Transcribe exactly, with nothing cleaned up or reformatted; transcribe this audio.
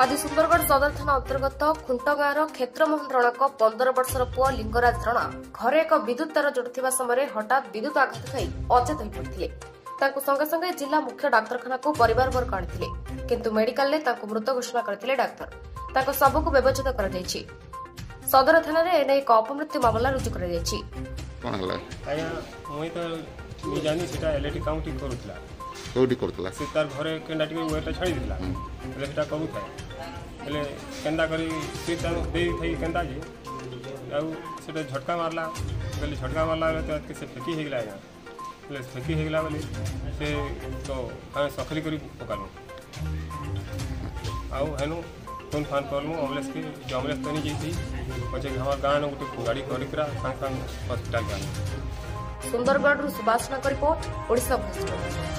आज सुंदरगढ़ सदर थाना अंतर्गत खुंट गाँव क्षेत्रमोहन रणक पंदर वर्षर पुआ लिंगराज रण घरे एक विद्युत तार जोड़ुवा समय हठात विद्युत आघात खाई अचेत हो पड़ते संगे संगे जिला मुख्य डाक्तरखाना को परिवार वर्ग आनी किंतु मेडिकल मृत घोषणा करते डाक्तर शव को व्यवच्छेद कर सदर थाना एने एक अपमृत्यु मामला रुजु कर कोडी करतला से तार घरे केंडा टिके वेटा छाड़ी दिला ले सेटा करू थाए ले केंडा करी से तार दे थई केंडा जी आ सेटा झटका मारला गली झटका मारला तो के से फेकी हेगला या ले फेकी हेगला बोली से तो हम सखली करी पकालू आउ हेनु फोन फान करलु एम्बुलेंस के जो एम्बुलेंस तनी जई थी पछे हमर गांव न गुटे गाड़ी करिकरा संग संग हॉस्पिटल गया। सुंदरगढ़ रु सुभाष नगर रिपोर्ट ओडिशा भोजपुर।